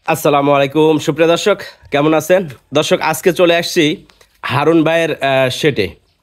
আসসালামু আলাইকুম সুপ্রিয় দর্শক, কেমন আছেন? দর্শক, আজকে চলে আসছি হারুন ভাইয়ের শেটে।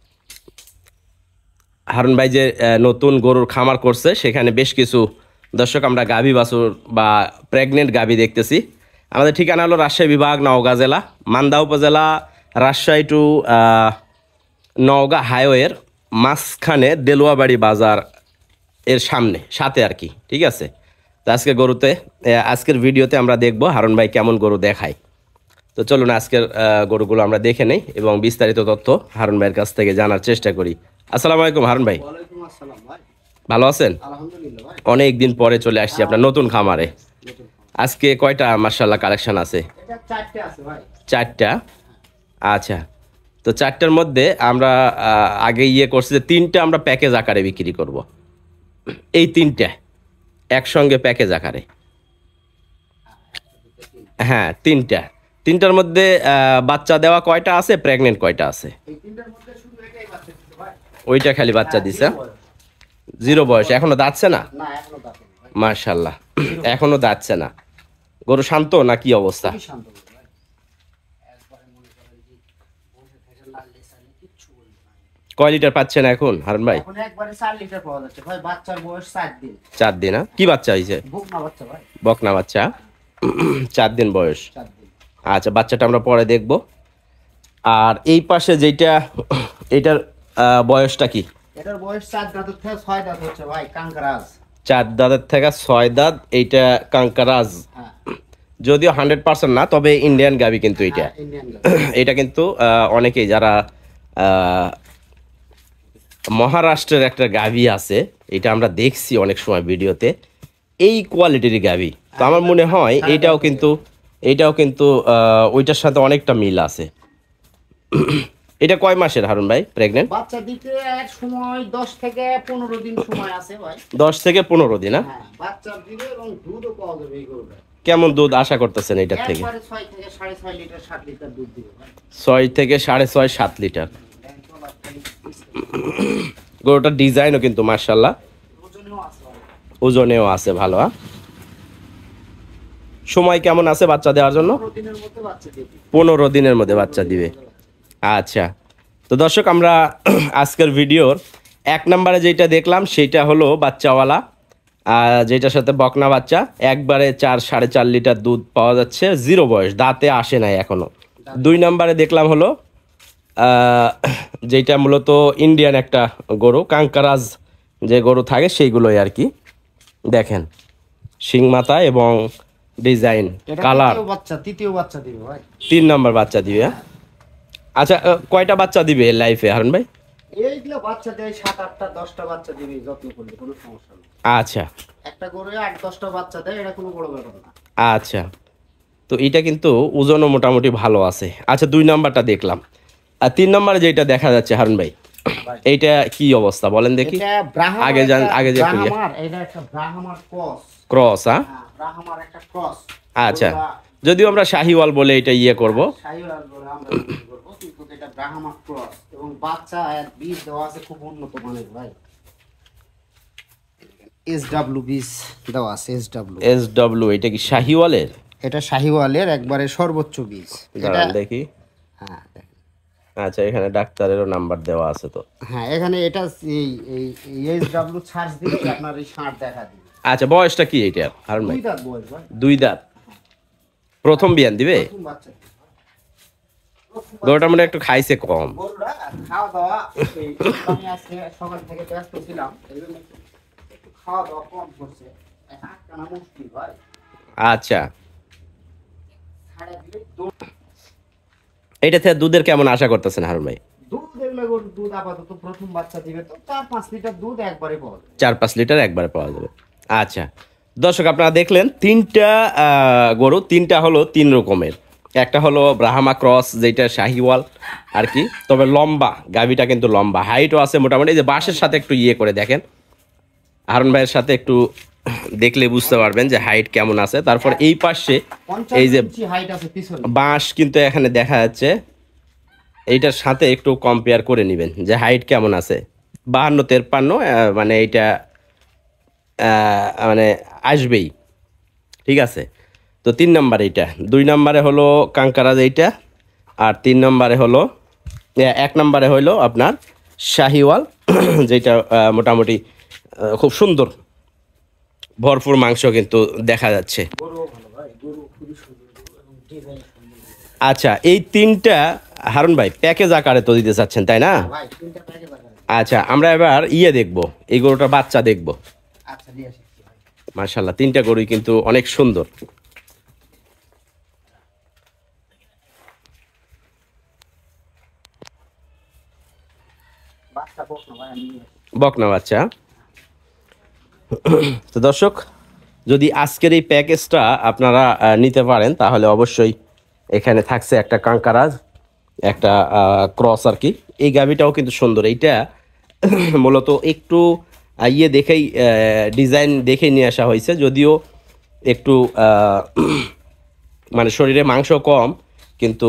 হারুন ভাই যে নতুন গরুর খামার করছে, সেখানে বেশ কিছু দর্শক আমরা গাভী বাছুর বা প্রেগনেন্ট গাভী দেখতেছি। আমাদের ঠিকানা হলো রাজশাহী বিভাগ, নওগাঁ জেলা, মান্দা উপজেলা, রাজশাহী টু নওগাঁ হাইওয়ের মাঝখানে দেলোয়াবাড়ি বাজার এর সাথে আর কি। ঠিক আছে, তো আজকের ভিডিওতে আমরা দেখব হারুন ভাই কেমন গরু দেখায়। তো চলুন আজকের গরুগুলো আমরা দেখে নেই এবং বিস্তারিত তথ্য হারুন ভাইয়ের কাছ থেকে জানার চেষ্টা করি। আসসালামু আলাইকুম হারুন ভাই। ওয়ালাইকুম আসসালাম ভাই। ভালো আছেন? আলহামদুলিল্লাহ ভাই। অনেক দিন পরে চলে আসছি আপনার নতুন খামারে। আজকে কয়টা মাশাআল্লাহ কালেকশন আছে? এটা চারটে আছে ভাই। চারটা? আচ্ছা, তো চারটার মধ্যে আমরা আগে করছি যে তিনটা আমরা প্যাকেজ আকারে বিক্রি করব। এই তিনটা একসঙ্গে প্যাকেজ আকারে। হ্যাঁ, তিনটার মধ্যে বাচ্চা দেওয়া কয়টা আছে, প্রেগনেন্ট কয়টা আছে? এই তিনটার মধ্যে শুধু এটাই বাচ্চা দিতে ভাই। ওইটা খালি বাচ্চা দিছে? জিরো বয়স, এখনো দাঁতছে না? না, এখনো দাঁতে ভাই। মাশাআল্লাহ, এখনো দাঁতছে না। গরু শান্ত না কি অবস্থা? খুবই শান্ত গরু ভাই। একবারে মনে করেন যে বসে থেকে লাল্লে সাল্লে কিচ্ছু বলবে না। কয় লিটার পাচ্ছেন এখন হারুন ভাই? এখন একবারে 4 লিটার পাওয়া যাচ্ছে ভাই। বাচ্চার বয়স 4 দিন। 4 দিন? না, কি বাচ্চা হয়েছে? বকনা বাচ্চা ভাই। বকনা বাচ্চা, 4 দিন বয়স। 4 দিন। আচ্ছা, বাচ্চাটা আমরা পরে দেখব। আর এই পাশে যেটা, এটার বয়সটা কি? এটার বয়স 4 দাঁত থেকে 6 দাঁত হচ্ছে ভাই, কাঙ্কারাজ। 4 দাঁতের থেকে 6 দাঁত। এইটা কাঙ্কারাজ, হ্যাঁ, যদিও 100% না, তবে ইন্ডিয়ান গাবি কিন্তু এটা। ইন্ডিয়ান গাড়ি। এটা কিন্তু অনেকেই যারা আহ, মহারাষ্ট্রের একটা গাভি আছে, এটা আমরা দেখছি অনেক সময় ভিডিওতে, এই কোয়ালিটির গাভি। তো আমার মনে হয় এইটাও কিন্তু ওইটার সাথে অনেকটা মিল আছে। এটা কয় মাসের হারুন ভাই প্রেগনেন্ট? বাচ্চা দিতে এক সময় 10 থেকে 15 দিন সময় আছে ভাই। 10 থেকে 15 দিন? হ্যাঁ, বাচ্চা দিবে এবং দুধও পাওয়া যাবে এই গরুটা। কেমন দুধ আশা করতেছেন এটার থেকে? একবারে 6 থেকে 6.5 লিটার 7 লিটার দুধ দিবে ভাই। 6 থেকে 6.5 7 লিটার। গরুটার ডিজাইনও কিন্তু মার্শাল্লাহ, ওজনেও আছে ভাই। ওজনেও আছে ভালো। সময় কেমন আছে বাচ্চা দেওয়ার জন্য? 15 দিনের মধ্যে বাচ্চা দিবে। 15 দিনের মধ্যে বাচ্চা দিবে। আচ্ছা, তো দর্শক, আমরা আজকের ভিডিওর 1 নম্বরে যেটা দেখলাম সেটা হলো বাচ্চাওয়ালা, যেটার সাথে বকনা বাচ্চা। একবারে 4 লিটার দুধ পাওয়া যাচ্ছে, জিরো বয়স, দাঁতে আসে নাই এখনো। 2 নম্বরে দেখলাম হলো যেটা মূলত ইন্ডিয়ান একটা গরু, কাঙ্কারাজ যে গরু থাকে সেইগুলোই আর কি। দেখেন শিং মাথা এবং ডিজাইন, কালার। তৃতীয় বাচ্চা দিবে ভাই। 3 নম্বর বাচ্চা দিবে। আচ্ছা, কয়টা বাচ্চা দিবে লাইফে হারুন ভাই? এইগুলো বাচ্চা দেয় 7 8টা 10টা বাচ্চা দিবে, যত্ন করলে কোনো সমস্যা নেই। আচ্ছা, একটা গরু 8 10টা বাচ্চা দেয়, এটা কোনো বড় ব্যাপার না। আচ্ছা, তো এটা কিন্তু ওজনও মোটামুটি ভালো আছে। আচ্ছা, 2 নম্বরটা দেখলাম। আর 3 নম্বরে যেটা দেখা যাচ্ছে হারুন ভাই, এইটা কি অবস্থা বলেন দেখি। এটা ব্রাহ্মা, আগে যে এটা একটা ব্রাহ্মার ক্রস। হ্যাঁ, ব্রাহ্মার একটা ক্রস। আচ্ছা, যদিও আমরা শাহিওয়াল বলে এটা করব। শাহিওয়াল বলে আমরা বিক্রি করব, কিন্তু এটা ব্রাহ্মার ক্রস এবং বাচ্চা আর বীজ দেওয়া আছে খুব উন্নত মানের ভাই। এসডব্লিউ বীজ দেওয়া আছে, এসডব্লিউ। এটা কি শাহিওয়ালের? এটা শাহিওয়ালের একবারে সর্বোচ্চ বীজ। এটা দেখি। হ্যাঁ দেখেন। আচ্ছা, এখানে ডাক্তারেরও নাম্বার দেওয়া আছে তো। হ্যাঁ, এখানে এটা এই এসডব্লিউ সার্চ দিলে আপনার এই ষাঁড় দেখা দিবে। আচ্ছা, বয়সটা কি এইটার হারুন ভাই? 2 দাঁত বয়স ভাই। 2 দাঁত। প্রথম বিয়ান দিবে? প্রথম বাচ্চা। গরুটা মনে হয় একটু খাইছে কম। গরুটা খাওয়া দাওয়া, আমি আজকে সকাল থেকে ব্যস্ত ছিলাম, এই জন্য একটু খাওয়া দাওয়া কম করছে। আটকানা মুশকিল ভাই। আচ্ছা, ছাড়া দিলে দুধ এটা থেকে দুধের কেমন আশা করতেছেন হারুন ভাই? এগুলো গরুর দুধ আপাতত প্রথম বাচ্চা দিবে তো 4-5 লিটার দুধ একবারে পাওয়া যাবে। 4-5 লিটার একবারে পাওয়া যাবে। আচ্ছা দর্শক, আপনারা দেখলেন তিনটা গরু, তিনটা হলো 3 রকমের। একটা হলো ব্রাহ্মা ক্রস, যেটা শাহিওয়াল আর কি, তবে লম্বা, গাভিটা কিন্তু লম্বা, হাইটও আছে মোটামুটি। এই যে বাঁশের সাথে একটু করে দেখেন, হারুন ভাইয়ের সাথে একটু দেখলে বুঝতে পারবেন যে হাইট কেমন আছে। তারপর এই পাশে এই যে হাইট আছে পিছনে, বাঁশ কিন্তু এখানে দেখা যাচ্ছে, এইটার সাথে একটু কম্পেয়ার করে নেবেন যে হাইট কেমন আছে। 52-53, মানে এইটা মানে আসবেই। ঠিক আছে, তো 3 নম্বরে এইটা, 2 নম্বরে হলো কাঙ্কারাজ এইটা, আর 3 নম্বরে হলো 1 নম্বরে হলো আপনার শাহিওয়াল যেটা মোটামুটি খুব সুন্দর ভরপুর মাংস কিন্তু দেখা যাচ্ছে। গরুও ভালো ভাই, গরু খুবই সুন্দর গরু এবং ডিজাইন সুন্দর। আচ্ছা, এই 3টা হারুন ভাই প্যাকেজ আকারে তো দিতে চাচ্ছেন তাই না? ভাই 3টা প্যাকেজ আছে। আচ্ছা, আমরা এবার দেখব, এই গরুটার বাচ্চা দেখব। আচ্ছা নিয়ে আসি ভাই। মাশাআল্লাহ, 3টা গরুই কিন্তু অনেক সুন্দর। বাচ্চা বকনা ভাই আমি নিয়ে আসি। বকনা বাচ্চা। তো দর্শক, যদি আজকের এই প্যাকেজটা আপনারা নিতে পারেন তাহলে অবশ্যই এখানে থাকছে একটা কাঙ্কারাজ, একটা ক্রস আর কি। এই গাভিটাও কিন্তু সুন্দর। এইটা মূলত একটু দেখেই ডিজাইন দেখে নিয়ে আসা হয়েছে, যদিও একটু মানে শরীরে মাংস কম, কিন্তু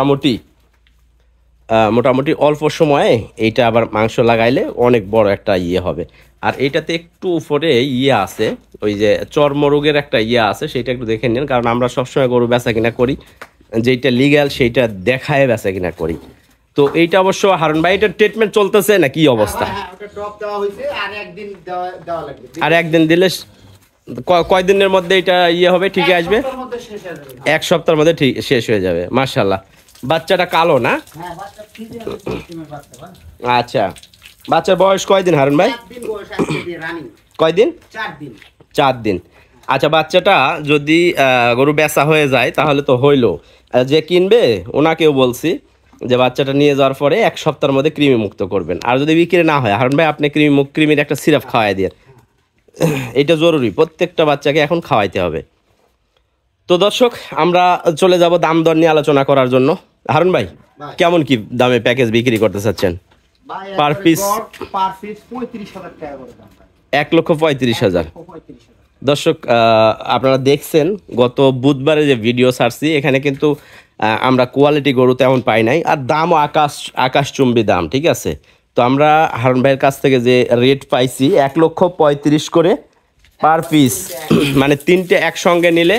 মোটামুটি অল্প সময়ে এইটা আবার মাংস লাগাইলে অনেক বড় একটা হবে। আর এইটাতে একটু উপরে আছে, ওই যে চর্মরোগের একটা আছে, সেটা একটু দেখে নিন, কারণ আমরা সবসময় গরু বেচা কিনা করি, যেটা লিগ্যাল সেইটা দেখায় বেচা কিনা করি। তো এইটা অবশ্য হারুন ভাই, এটার ট্রিটমেন্ট চলতেছে না কি অবস্থা? হ্যাঁ ওটা ড্রপ দেওয়া হয়েছে, আর একদিন দেওয়া লাগবে। আর একদিন দিলে কয়দিনের মধ্যে এটা হবে, ঠিক আসবে? সপ্তাহের মধ্যে শেষ হয়ে যাবে। 1 সপ্তাহের মধ্যে ঠিক শেষ হয়ে যাবে। মাশাআল্লাহ, বাচ্চাটা কালো না? হ্যাঁ বাচ্চা ফ্রিজিয়ান সিস্টেমের বাচ্চা ভাই। আচ্ছা, বাচ্চার বয়স কয়দিন হারুন ভাই? 4 দিন বয়স আজকে দিয়ে রানিং। কয়দিন? 4 দিন। 4 দিন। আচ্ছা, বাচ্চাটা যদি গরু বেচা হয়ে যায় তাহলে তো হইলো। যে কিনবে ওনাকেও বলছি যে বাচ্চাটা নিয়ে যাওয়ার পরে 1 সপ্তাহের মধ্যে কৃমি মুক্ত করবেন। আর যদি বিক্রি না হয় হারুন ভাই, আপনি কৃমির একটা সিরাপ খাওয়াই দিয়ে, এটা জরুরি, প্রত্যেকটা বাচ্চাকে এখন খাওয়াইতে হবে। তো দর্শক, আমরা চলে যাব দাম দর নিয়ে আলোচনা করার জন্য। হারুন ভাই, কেমন কি দামে প্যাকেজ বিক্রি করতে চাচ্ছেন? ভাই Per piece? পার পিস 35,000 টাকা করে দাম ভাই। 1,35,000। 35,000। দর্শক, আপনারা দেখছেন গত বুধবারে যে ভিডিও ছাড়ছি, এখানে কিন্তু আমরা কোয়ালিটি গরু তেমন পাই নাই, আর দামও আকাশচুম্বী দাম, ঠিক আছে? তো আমরা হারুন ভাইয়ের কাছ থেকে যে রেট পাইছি 1,35,000 করে পার পিস, মানে 3টে একসঙ্গে নিলে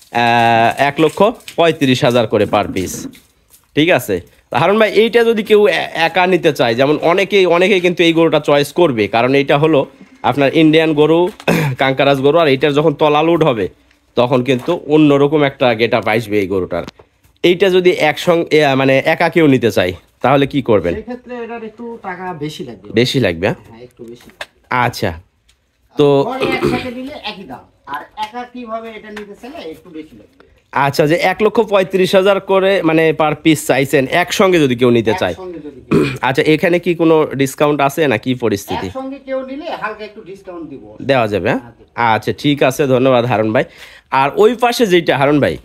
1,35,000 করে পার পিস, ঠিক আছে? হারুন ভাই, এইটা যদি কেউ একা নিতে চায়, যেমন অনেকেই কিন্তু এই গরুটা চয়েস করবে, কারণ এইটা হলো আপনার ইন্ডিয়ান গরু, কাঙ্কারাজ গরু, আর এইটার যখন তলা লোড হবে তখন কিন্তু অন্যরকম একটা গেটআপ আসবে এই গরুটার। এইটা যদি একসঙ্গে মানে একা কেউ নিতে চায় তাহলে কি করবেন? সেই ক্ষেত্রে এটার একটু টাকা বেশি লাগবে। বেশি লাগবে? হ্যাঁ একটু বেশি। আচ্ছা, তো পরে একসাথে নিলে একই দাম, আর একা কিভাবে এটা নিতে চাইলে একটু বেশি লাগবে। আচ্ছা, যে 1,35,000 করে মানে পার পিস চাইছেন একসঙ্গে যদি কেউ নিতে চায়, একসঙ্গে যদি কেউ আচ্ছা, এখানে কি কোনো ডিসকাউন্ট আছে না কি পরিস্থিতি? একসঙ্গে কেউ নিলে হালকা একটু ডিসকাউন্ট দিব। দেওয়া যাবে? হ্যাঁ, আচ্ছা ঠিক আছে, ধন্যবাদ হারুন ভাই। আর ওই পাশে যেটা হারুন ভাই,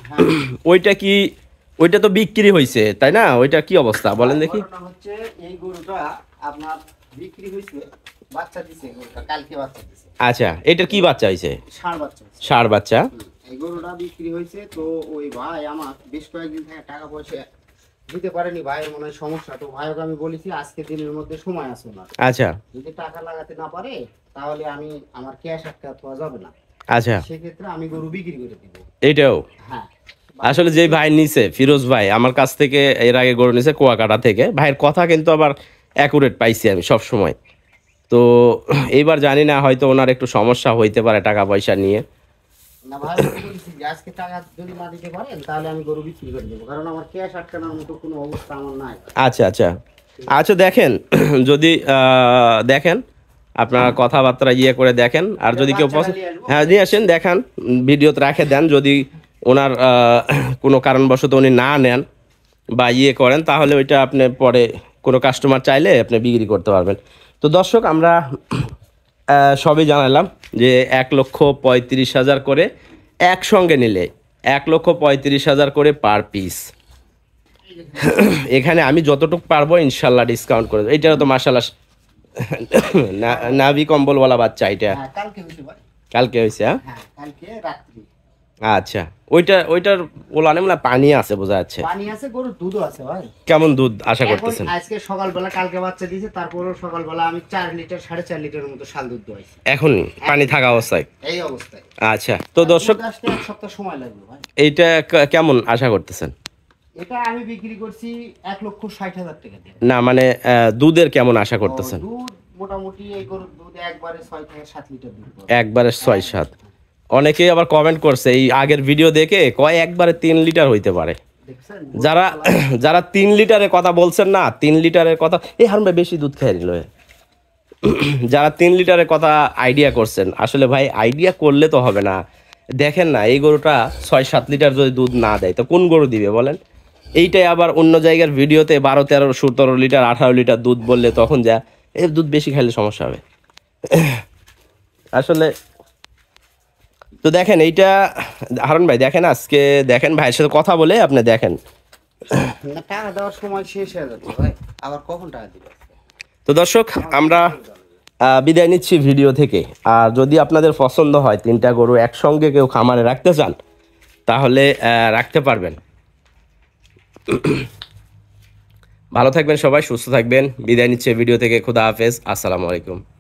ওইটা তো বিক্রি হয়েছে তাই না? ওইটা কি অবস্থা বলেন দেখি। ঘটনা হচ্ছে এই গরুটা আপনার বিক্রি হয়েছে, বাচ্চা দিছে গরুটা, কালকে বাচ্চা দিছে। আচ্ছা, এটার কি বাচ্চা হয়েছে? ষাঁড় বাচ্চা হয়েছে। ষাঁড় বাচ্চা। এই গরুটা বিক্রি হয়েছে, তো ওই ভাই আমার বেশ কয়েকদিন থেকে টাকা পয়সা দিতে পারেনি, ভাইয়ের মনে হয় সমস্যা। তো ভাইকে আমি বলেছি আজকে দিনের মধ্যে সময় আছে না, আচ্ছা যদি টাকা লাগাতে না পারে তাহলে আমি আমার ক্যাশ আটকা হওয়া যাবে না, আচ্ছা, সেক্ষেত্রে আমি গরু বিক্রি করে দিব। এইটাও হ্যাঁ আসলে যে ভাই নিছে, ফিরোজ ভাই আমার কাছ থেকে এর আগে গরু নিছে কুয়াকাটা থেকে, ভাইয়ের কথা কিন্তু আবার অ্যাকুরেট পাইছি আমি সব সময়। তো এইবার জানি না, হয়তো ওনার একটু সমস্যা হইতে পারে টাকা পয়সা নিয়ে। না ভাই, আমি বলেছি যে আজকে টাকা যদি না দিতে পারেন তাহলে আমি গরু বিক্রি করে দেবো, কারণ আমার ক্যাশ আটকানোর মতো কোনো অবস্থা আমার নাই। আচ্ছা আচ্ছা আচ্ছা, দেখেন যদি দেখেন আপনারা কথাবার্তা করে দেখেন, আর যদি কেউ পছন্দ, হ্যাঁ নিয়ে আসেন, দেখান, ভিডিওতে রাখে দেন। যদি ওনার কোনো কারণবশত উনি না নেন বা করেন, তাহলে ওইটা আপনি পরে কোনো কাস্টমার চাইলে আপনি বিক্রি করতে পারবেন। তো দর্শক, আমরা সবই জানালাম যে 1,35,000 করে একসঙ্গে নিলে 1,35,000 করে পার পিস। এখানে আমি যতটুকু পারবো ইনশাল্লাহ ডিসকাউন্ট করে দেবো। এইটারও তো মাশাআল্লাহ নাভি কম্বলওয়ালা বাচ্চা, এটা হ্যাঁ কালকে হয়েছে ভাই। কালকে হয়েছে? হ্যাঁ কালকে রাত্রি। আচ্ছা, ওইটার ওলানে মানে পানি আছে বোঝা যাচ্ছে। পানি আছে, গরুর দুধও আছে ভাই। কেমন দুধ আশা এখন করতেছেন? আজকে সকালবেলা কালকে বাচ্চা দিয়েছে, তারপরেও সকালবেলা আমি 4 লিটার 4.5 লিটারের মতো শাল দুধ দোয়াইছি এখন পানি থাকা অবস্থায়? এই অবস্থায়। আচ্ছা, তো দর্শক দুধ আসতে 1 সপ্তাহ সময় লাগবে ভাই। এইটা কেমন আশা করতেছেন? এটা আমি বিক্রি করছি 1,60,000 টাকা দিয়ে। না মানে দুধের কেমন আশা করতেছেন? দুধ মোটামুটি এই গরুর দুধ একবারে 6 থেকে 7 লিটার দুধ পাবে। একবারে 6-7? অনেকেই আবার কমেন্ট করছে এই আগের ভিডিও দেখে, কয় একবারে 3 লিটার হইতে পারে। দেখছেন যারা যারা 3 লিটারের কথা বলছেন না, 3 লিটারের কথা, এই হারুন ভাই বেশি দুধ খেয়ে নিল। যারা 3 লিটারের কথা আইডিয়া করছেন, আসলে ভাই আইডিয়া করলে তো হবে না। দেখেন না, এই গরুটা 6-7 লিটার যদি দুধ না দেয় তো কোন গরু দিবে বলেন? এইটাই আবার অন্য জায়গার ভিডিওতে 12-13-17 লিটার 18 লিটার দুধ বললে তখন যা এর দুধ বেশি খাইলে সমস্যা হবে। আসলে তো দেখেন এইটা হারুন ভাই, দেখেন আজকে দেখেন ভাইয়ের সাথে কথা বলে আপনি দেখেন। না, টাকা দেওয়ার সময় শেষ হয়ে যাচ্ছে ভাই, আবার কখন টাকা দিবে? তো দর্শক আমরা বিদায় নিচ্ছি ভিডিও থেকে। আর যদি আপনাদের পছন্দ হয় 3টা গরু একসঙ্গে কেউ খামারে রাখতে চান তাহলে রাখতে পারবেন। ভালো থাকবেন সবাই, সুস্থ থাকবেন। বিদায় নিচ্ছে ভিডিও থেকে। খুদা হাফেজ, আসসালামু আলাইকুম।